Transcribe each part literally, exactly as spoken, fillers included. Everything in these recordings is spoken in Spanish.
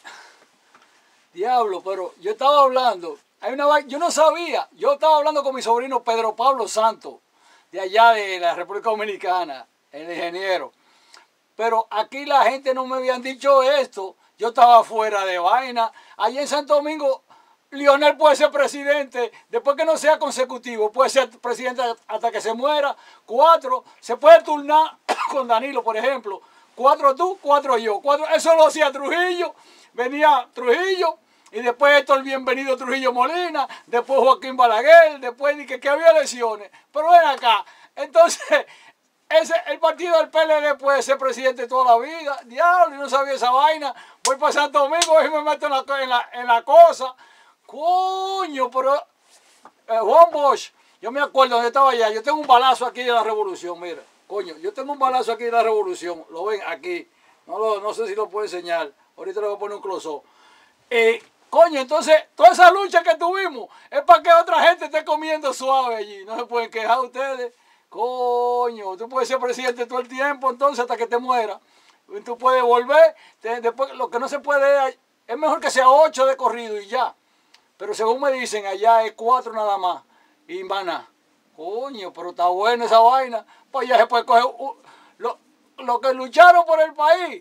Diablo, pero yo estaba hablando, hay una, yo no sabía, yo estaba hablando con mi sobrino Pedro Pablo Santos, de allá de la República Dominicana, el ingeniero. Pero aquí la gente no me habían dicho esto, yo estaba fuera de vaina. Allí en Santo Domingo, Lionel puede ser presidente, después que no sea consecutivo, puede ser presidente hasta que se muera. Cuatro, se puede turnar con Danilo, por ejemplo. Cuatro tú, cuatro yo. Cuatro, eso lo hacía Trujillo, venía Trujillo, y después esto el bienvenido Trujillo Molina, después Joaquín Balaguer, después dije que había elecciones. Pero ven acá, entonces, ese, el partido del P L D puede ser presidente toda la vida. Diablo, yo no sabía esa vaina. Voy para Santo Domingo y me meto en la, en la, en la cosa. Coño, pero eh, Juan Bosch, yo me acuerdo donde estaba allá, yo tengo un balazo aquí de la Revolución, mira, coño, yo tengo un balazo aquí de la Revolución, lo ven aquí, no, lo, no sé si lo puedo enseñar, ahorita le voy a poner un close-up. Eh, coño, entonces, toda esa lucha que tuvimos es para que otra gente esté comiendo suave allí, no se pueden quejar ustedes. Coño, tú puedes ser presidente todo el tiempo, entonces hasta que te mueras, tú puedes volver, te, después lo que no se puede es, es mejor que sea ocho de corrido y ya. Pero según me dicen, allá es cuatro nada más. Y maná. Coño, pero está buena esa vaina. Pues ya se puede coger uh, lo, lo que lucharon por el país.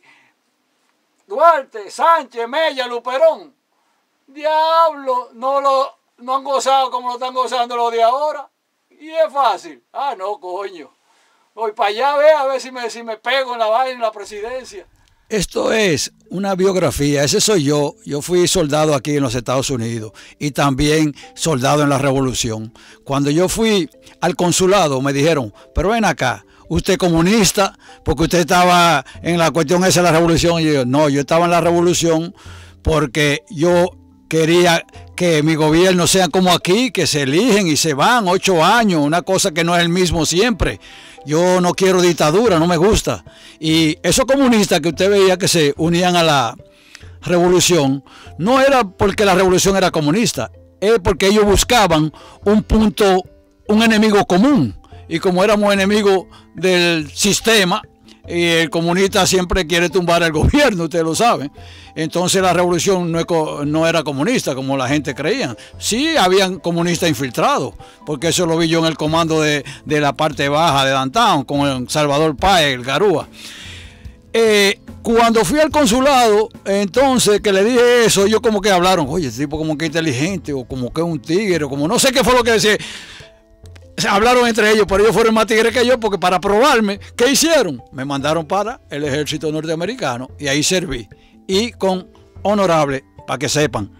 Duarte, Sánchez, Mella, Luperón. Diablo, no lo no han gozado como lo están gozando los de ahora. Y es fácil. Ah, no, coño. Voy para allá a ver, a ver si me, si me pego en la vaina en la presidencia. Esto es una biografía, ese soy yo. Yo fui soldado aquí en los Estados Unidos y también soldado en la Revolución. Cuando yo fui al consulado me dijeron, pero ven acá, usted es comunista, porque usted estaba en la cuestión esa de la Revolución. Y yo, no, yo estaba en la Revolución porque yo quería que mi gobierno sea como aquí, que se eligen y se van ocho años, una cosa que no es el mismo siempre. Yo no quiero dictadura, no me gusta. Y esos comunistas que usted veía que se unían a la revolución, no era porque la revolución era comunista, es porque ellos buscaban un punto, un enemigo común. Y como éramos enemigos del sistema, y el comunista siempre quiere tumbar el gobierno, ustedes lo saben. Entonces la revolución no, es, no era comunista como la gente creía. Sí habían comunistas infiltrados, porque eso lo vi yo en el comando de, de la parte baja de Downtown, con el Salvador Páez, el Garúa. Eh, cuando fui al consulado, entonces que le dije eso, ellos como que hablaron, oye, este tipo como que inteligente, o como que es un tigre, o como no sé qué fue lo que decía. Hablaron entre ellos, pero ellos fueron más tigres que yo, porque para probarme, ¿qué hicieron? Me mandaron para el ejército norteamericano y ahí serví. Y con honorable, para que sepan,